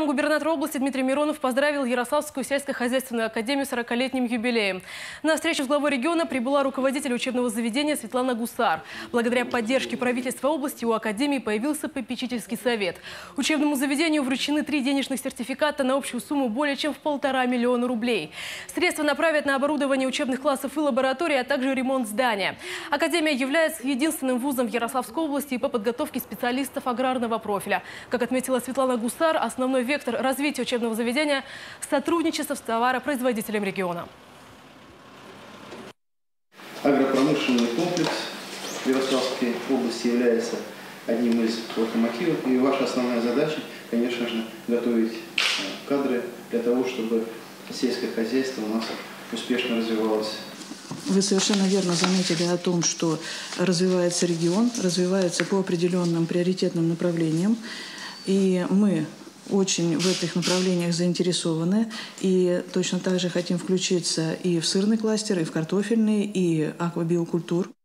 Губернатор области Дмитрий Миронов поздравил Ярославскую сельскохозяйственную академию с 40-летним юбилеем. На встречу с главой региона прибыла руководитель учебного заведения Светлана Гусар. Благодаря поддержке правительства области у академии появился попечительский совет. Учебному заведению вручены 3 денежных сертификата на общую сумму более чем в 1,5 миллиона рублей. Средства направят на оборудование учебных классов и лабораторий, а также ремонт здания. Академия является единственным вузом в Ярославской области по подготовке специалистов аграрного профиля. Как отметила Светлана Гусар, основной вектор развития учебного заведения – сотрудничество с товаропроизводителем региона. Агропромышленный комплекс в Ярославской области является одним из локомотивов. И ваша основная задача, конечно же, готовить кадры для того, чтобы сельское хозяйство у нас успешно развивалось. Вы совершенно верно заметили о том, что развивается регион, развивается по определенным приоритетным направлениям. И мы очень в этих направлениях заинтересованы и точно так же хотим включиться и в сырный кластер, и в картофельный, и аквабиокультур.